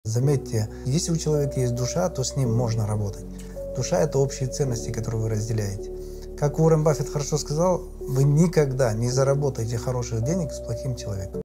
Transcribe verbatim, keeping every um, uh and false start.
Заметьте, если у человека есть душа, то с ним можно работать. Душа – это общие ценности, которые вы разделяете. Как Уоррен Баффет хорошо сказал, вы никогда не заработаете хороших денег с плохим человеком.